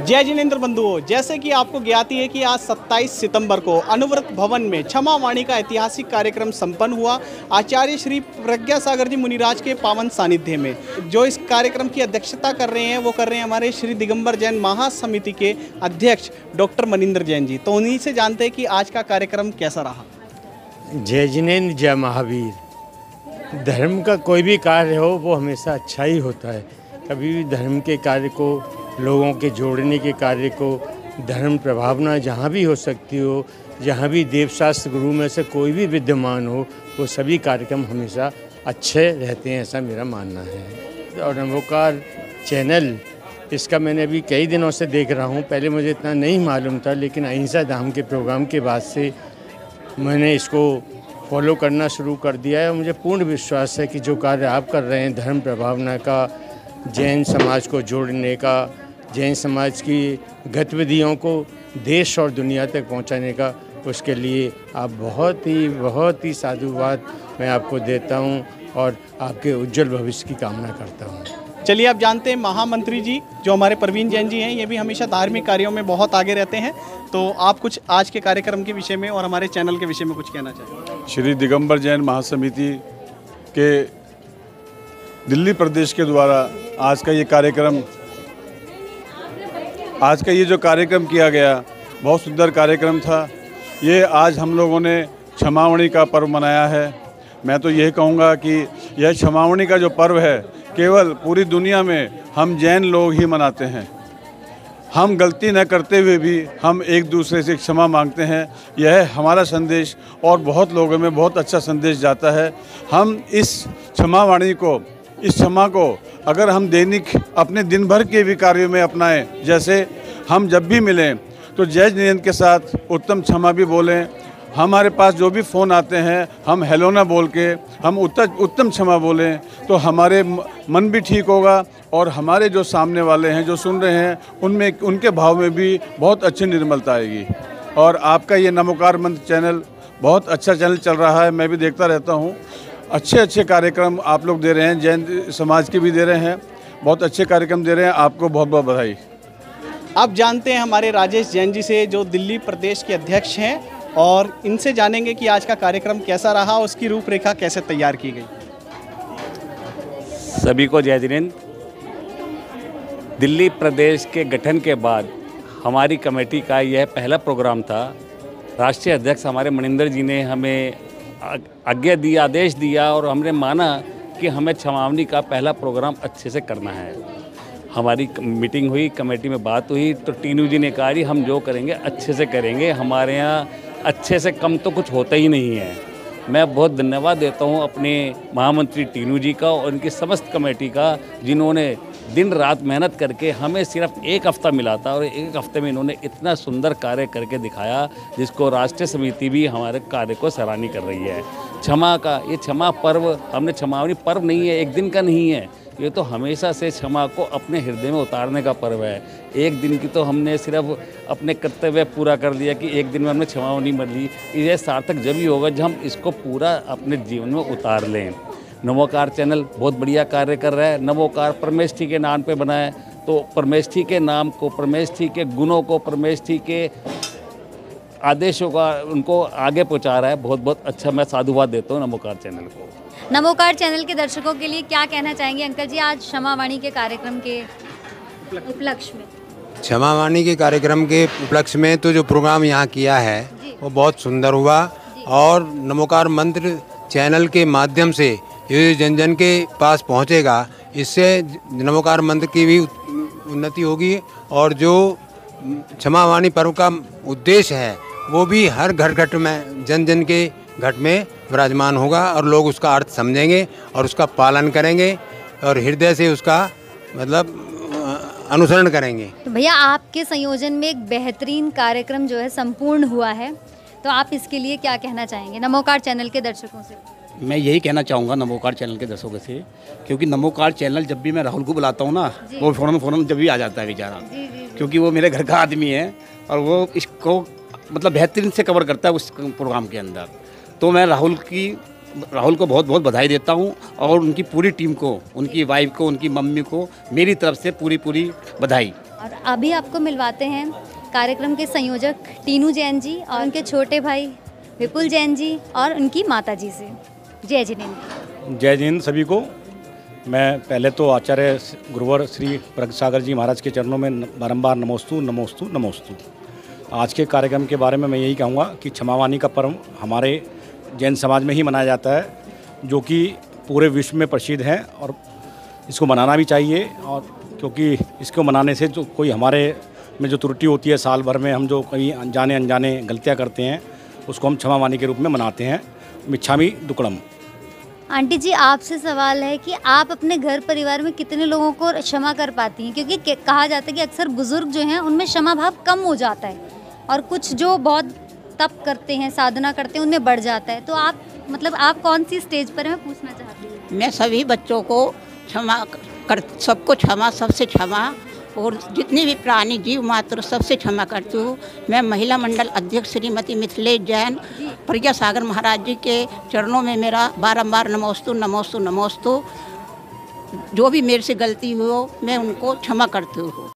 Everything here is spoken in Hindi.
जय जिनेंद्र बंधुओं, जैसे कि आपको ज्ञाति है कि आज 27 सितंबर को अनुव्रत भवन में क्षमा वाणी का ऐतिहासिक कार्यक्रम संपन्न हुआ। आचार्य श्री प्रज्ञा सागर जी मुनिराज के पावन सानिध्य में जो इस कार्यक्रम की अध्यक्षता कर रहे हैं वो कर रहे हैं हमारे श्री दिगंबर जैन महासमिति के अध्यक्ष डॉक्टर मनिंदर जैन जी। तो उन्हीं से जानते हैं कि आज का कार्यक्रम कैसा रहा। जय जिनेंद्र, जय महावीर। धर्म का कोई भी कार्य हो वो हमेशा अच्छा ही होता है। कभी भी धर्म के कार्य को, लोगों के जोड़ने के कार्य को, धर्म प्रभावना जहाँ भी हो सकती हो, जहाँ भी देवशास्त्र गुरु में से कोई भी विद्यमान हो, वो सभी कार्यक्रम हमेशा अच्छे रहते हैं, ऐसा मेरा मानना है। और नमोकार चैनल, इसका मैंने अभी कई दिनों से देख रहा हूँ। पहले मुझे इतना नहीं मालूम था, लेकिन अहिंसा धाम के प्रोग्राम के बाद से मैंने इसको फॉलो करना शुरू कर दिया है। और मुझे पूर्ण विश्वास है कि जो कार्य आप कर रहे हैं धर्म प्रभावना का, जैन समाज को जोड़ने का, जैन समाज की गतिविधियों को देश और दुनिया तक पहुंचाने का, उसके लिए आप बहुत ही साधुवाद मैं आपको देता हूं और आपके उज्जवल भविष्य की कामना करता हूं। चलिए, आप जानते हैं महामंत्री जी जो हमारे प्रवीण जैन जी हैं, ये भी हमेशा धार्मिक कार्यों में बहुत आगे रहते हैं। तो आप कुछ आज के कार्यक्रम के विषय में और हमारे चैनल के विषय में कुछ कहना चाहेंगे? श्री दिगंबर जैन महासमिति के दिल्ली प्रदेश के द्वारा आज का ये जो कार्यक्रम किया गया, बहुत सुंदर कार्यक्रम था। ये आज हम लोगों ने क्षमावणी का पर्व मनाया है। मैं तो यही कहूँगा कि यह क्षमावणी का जो पर्व है केवल पूरी दुनिया में हम जैन लोग ही मनाते हैं। हम गलती न करते हुए भी हम एक दूसरे से क्षमा मांगते हैं। यह हमारा संदेश और बहुत लोगों में बहुत अच्छा संदेश जाता है। हम इस क्षमावाणी को, इस क्षमा को अगर हम दैनिक अपने दिन भर के भी कार्यों में अपनाएं, जैसे हम जब भी मिलें तो जय जिनेंद्र के साथ उत्तम क्षमा भी बोलें। हमारे पास जो भी फ़ोन आते हैं हम हेलो ना बोल के हम उत्तम क्षमा बोलें, तो हमारे मन भी ठीक होगा और हमारे जो सामने वाले हैं जो सुन रहे हैं उनमें, उनके भाव में भी बहुत अच्छी निर्मलता आएगी। और आपका ये नमोकार मंत्र चैनल बहुत अच्छा चैनल चल रहा है, मैं भी देखता रहता हूँ। अच्छे कार्यक्रम आप लोग दे रहे हैं, जैन समाज के भी दे रहे हैं, बहुत अच्छे कार्यक्रम दे रहे हैं। आपको बहुत बहुत बधाई। आप जानते हैं हमारे राजेश जैन जी से जो दिल्ली प्रदेश के अध्यक्ष हैं, और इनसे जानेंगे कि आज का कार्यक्रम कैसा रहा, उसकी रूपरेखा कैसे तैयार की गई। सभी को जय जिनेंद्र। दिल्ली प्रदेश के गठन के बाद हमारी कमेटी का यह पहला प्रोग्राम था। राष्ट्रीय अध्यक्ष हमारे मनिंदर जी ने हमें आज्ञा दी, आदेश दिया और हमने माना कि हमें क्षमावणी का पहला प्रोग्राम अच्छे से करना है। हमारी मीटिंग हुई, कमेटी में बात हुई, तो टीनू जी ने कहा जी हम जो करेंगे अच्छे से करेंगे, हमारे यहाँ अच्छे से कम तो कुछ होता ही नहीं है। मैं बहुत धन्यवाद देता हूँ अपने महामंत्री टीनू जी का और उनकी समस्त कमेटी का, जिन्होंने दिन रात मेहनत करके हमें सिर्फ एक हफ़्ता मिला था और एक हफ़्ते में इन्होंने इतना सुंदर कार्य करके दिखाया, जिसको राष्ट्रीय समिति भी हमारे कार्य को सराहनीय कर रही है। क्षमा का ये क्षमा पर्व, हमने क्षमावणी पर्व नहीं है, एक दिन का नहीं है, ये तो हमेशा से क्षमा को अपने हृदय में उतारने का पर्व है। एक दिन की तो हमने सिर्फ अपने कर्तव्य पूरा कर दिया कि एक दिन में हमने क्षमावणी मर ली, ये सार्थक जब ही होगा जब हम इसको पूरा अपने जीवन में उतार लें। नमोकार चैनल बहुत बढ़िया कार्य कर रहा है। नमोकार परमेष्ठी के नाम पे बना है, तो परमेष्ठी के नाम को, परमेष्ठी के गुणों को, परमेष्ठी के आदेशों का उनको आगे पहुँचा रहा है। बहुत बहुत अच्छा, मैं साधुवाद देता हूँ नमोकार चैनल को। नमोकार चैनल के दर्शकों के लिए क्या कहना चाहेंगे अंकल जी आज क्षमावाणी के कार्यक्रम के उपलक्ष्य में? क्षमावाणी के कार्यक्रम के उपलक्ष्य में तो जो प्रोग्राम यहाँ किया है वो बहुत सुंदर हुआ, और नमोकार मंत्र चैनल के माध्यम से ये जन जन के पास पहुँचेगा, इससे नमोकार मंत्र की भी उन्नति होगी और जो क्षमावाणी पर्व का उद्देश्य है वो भी हर घर घट में, जन जन के घट में विराजमान होगा और लोग उसका अर्थ समझेंगे और उसका पालन करेंगे और हृदय से उसका मतलब अनुसरण करेंगे। तो भैया आपके संयोजन में एक बेहतरीन कार्यक्रम जो है संपूर्ण हुआ है, तो आप इसके लिए क्या कहना चाहेंगे नमोकार चैनल के दर्शकों से? मैं यही कहना चाहूँगा नमोकार चैनल के दर्शकों से, क्योंकि नमोकार चैनल जब भी मैं राहुल को बुलाता हूँ ना, वो फ़ौरन जब भी आ जाता है बेचारा, क्योंकि वो मेरे घर का आदमी है और वो इसको मतलब बेहतरीन से कवर करता है उस प्रोग्राम के अंदर। तो मैं राहुल को बहुत बहुत बधाई देता हूँ और उनकी पूरी टीम को, उनकी वाइफ को, उनकी मम्मी को मेरी तरफ से पूरी बधाई। और अभी आपको मिलवाते हैं कार्यक्रम के संयोजक टीनू जैन जी और उनके छोटे भाई विपुल जैन जी और उनकी माता जी से। जय जिनेंद्र। जय जिनेंद्र सभी को। मैं पहले तो आचार्य गुरुवर श्री प्रज्ञासागर जी महाराज के चरणों में बारंबार नमोस्तु नमोस्तु नमोस्तु। आज के कार्यक्रम के बारे में मैं यही कहूँगा कि क्षमावाणी का पर्व हमारे जैन समाज में ही मनाया जाता है, जो कि पूरे विश्व में प्रसिद्ध है और इसको मनाना भी चाहिए। और क्योंकि इसको मनाने से जो कोई हमारे में जो त्रुटि होती है, साल भर में हम जो कहीं अनजाने गलतियाँ करते हैं, उसको हम क्षमावाणी के रूप में मनाते हैं। मिच्छामी दुक्कड़म। आंटी जी, आपसे सवाल है कि आप अपने घर परिवार में कितने लोगों को क्षमा कर पाती हैं? क्योंकि कहा जाता है कि अक्सर बुजुर्ग जो हैं उनमें क्षमा भाव कम हो जाता है और कुछ जो बहुत तप करते हैं, साधना करते हैं, उनमें बढ़ जाता है। तो आप आप कौन सी स्टेज पर हैं, मैं पूछना चाहती हूँ। मैं सभी बच्चों को क्षमा कर, सबको क्षमा, सबसे क्षमा, और जितने भी प्राणी जीव मात्र सबसे क्षमा करती हूँ। मैं महिला मंडल अध्यक्ष श्रीमती मिथिलेश जैन प्रज्ञासागर महाराज जी के चरणों में मेरा बारंबार नमोस्तु नमोस्तु नमोस्तु। जो भी मेरे से गलती हो मैं उनको क्षमा करती हूँ।